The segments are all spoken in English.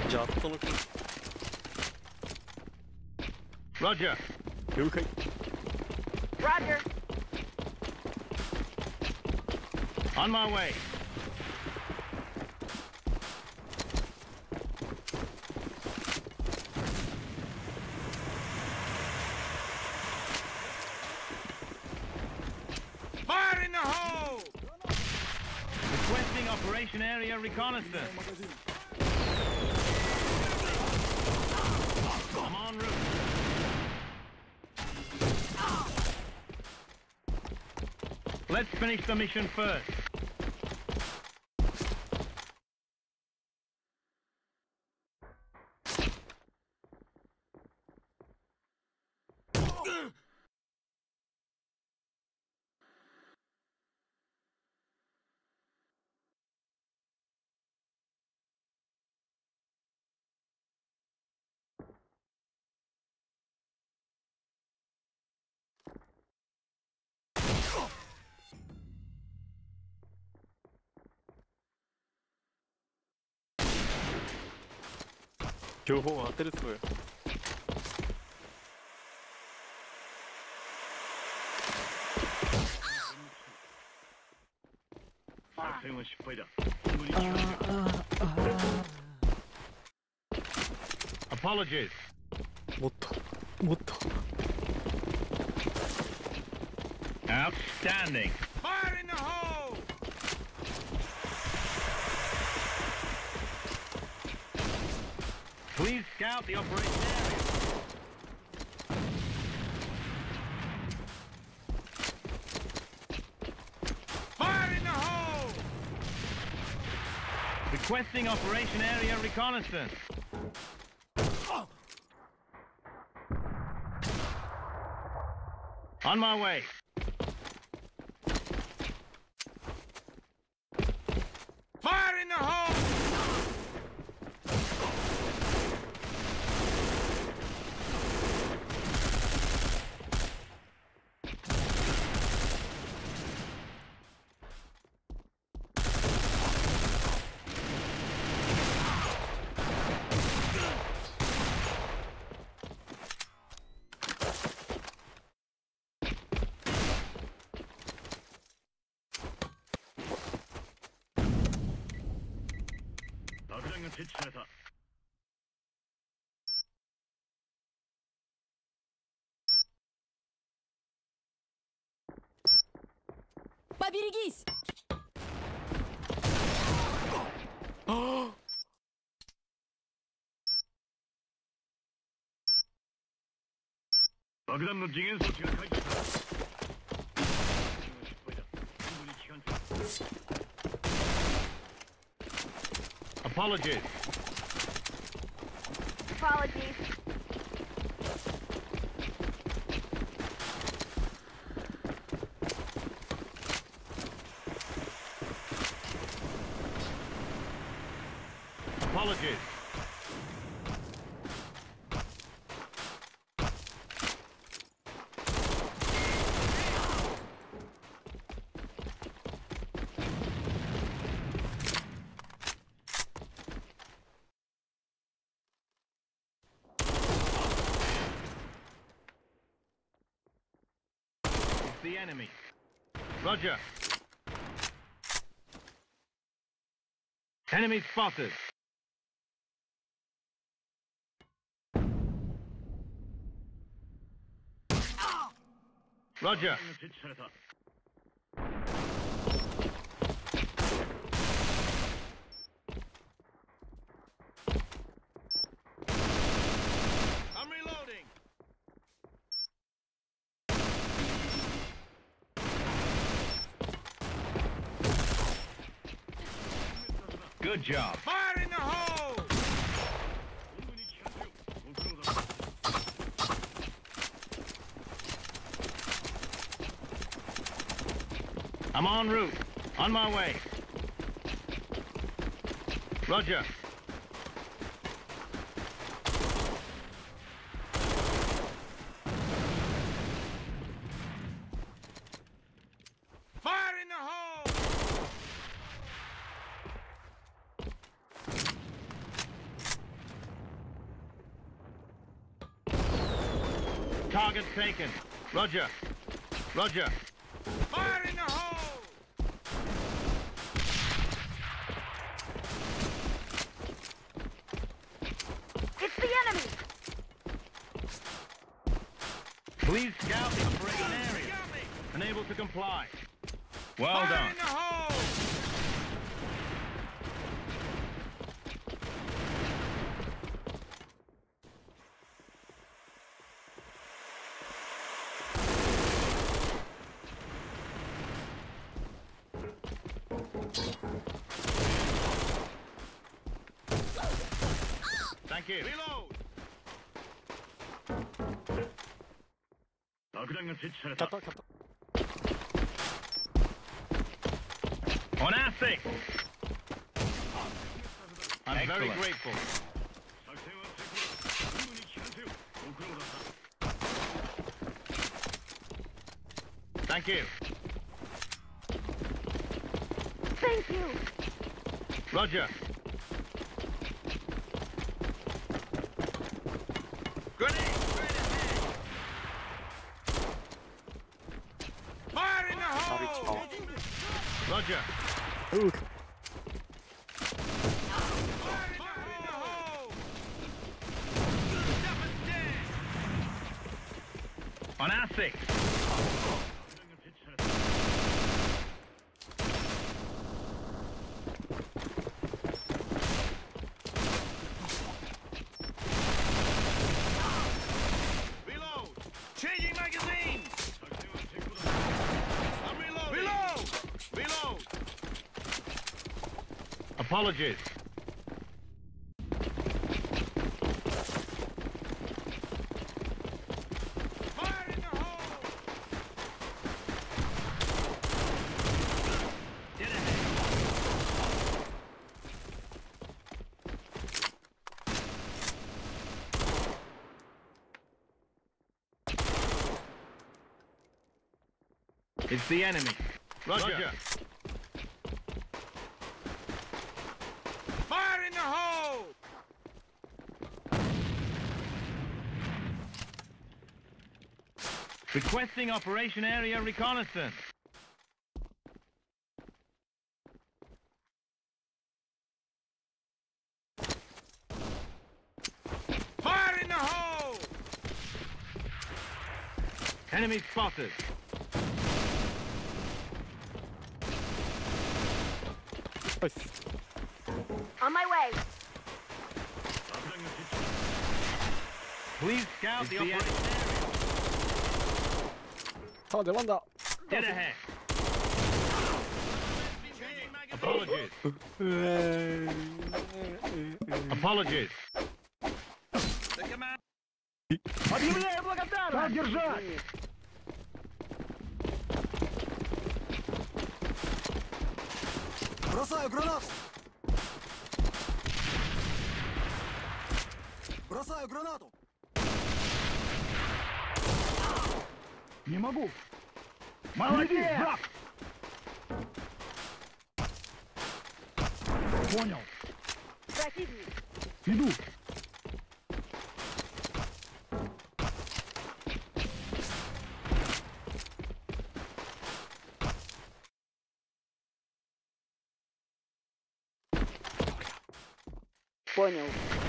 じゃあ、後の国。 Roger. 了解。 Roger. On my way. Fire in the hole! Requesting operation area reconnaissance. I'm en route. Let's finish the mission first. 情報を当てるそうよ。 作戦は失敗だ。Apologies. もっと、もっと。 Outstanding. Fire in the hole! Please scout the operation area. Fire in the hole! Requesting operation area reconnaissance. On my way. Fire in the hole! Поберегись! Apologies. Apologies. Apologies. It's the enemy. Roger. Enemy spotted. Roger. I'm reloading. Good job. Fire in the hole! I'm en route. On my way. Roger. Fire in the hole! target taken. Roger. Roger. Fire in the hole! It's the enemy! Please scout the operating area. Unable to comply. Well Fire done. in the hole! Thank you. Reload! 켰다 켰다. On our six. I'm very Excellent. grateful. Thank you. Thank you! Roger. Grenade! Straight ahead! Fire in the 나비 hole! 쳐. Roger. 으. Fire in the hole! Stop us dead! On our six. Reload! Changing magazine! I'm reloading! Reload! Reload! Apologies. Fire in the hole! Get ahead. It's the enemy. Roger. Fire in the hole! Requesting operation area reconnaissance. Fire in the hole! Enemy spotted. 나이스. On my way! Please scout the operation area. 아 내만다. Get ahead. Changing magazine! Apologies. 으. Apologies. The command! Объявляю благодарность! Держать! Бросаю гранату! Бросаю гранату! Не могу! Молодец! Брат! Понял. Противник! Иду. Понял.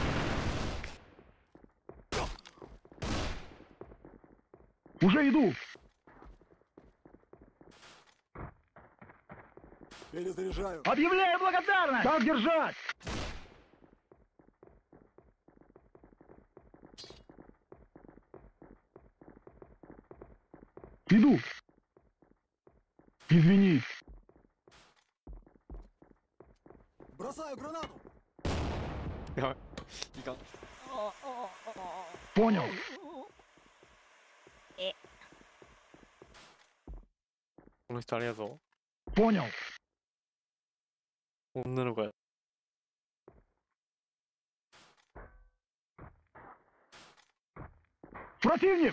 Уже иду. Перезаряжаю! Объявляю благодарность! Так держать! Иду. Извини. Бросаю гранату! 야 이강. Понял. 오늘 잘해서 Понял. 없는 거야. Противник!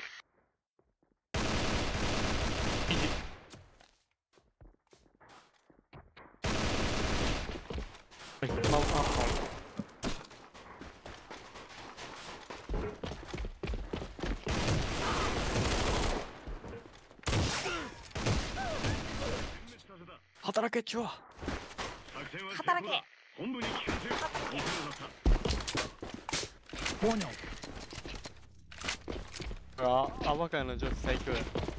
働けチュア。 作戦は成働け功だ。本部に聞かせよ。お世話だった。 Понял. アバカヤの女子最強や。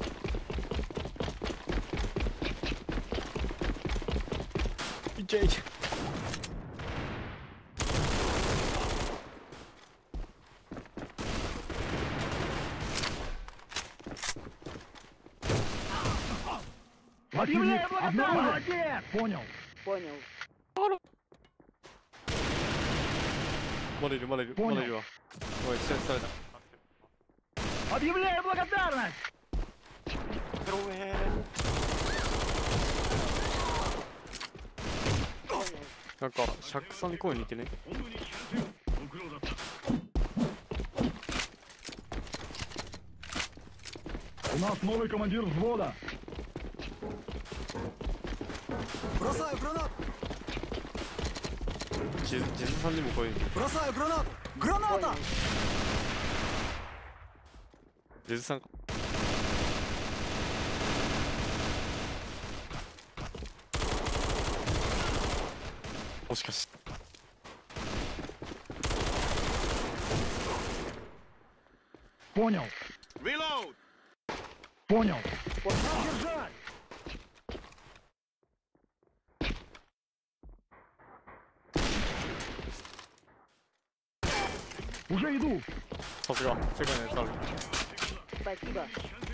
いけいけ。 Противник обнаружен. Понял. Понял. まだいるまだいるポニョまだいるわ。おい、下にされた。 Объявляю благодарность. ペロウェー。なんか、シャックさんに声似てね。 本部に聞かせよ。ご苦労だった。 У нас новый командир взвода. Бросаю гранату. ジズさんにも声似てる。 Бросаю гранату. Граната! ジズさんか。もしかして。 Понял. Reload. Понял. Держать. Уже иду. さすが、世界のやつある。 Спасибо.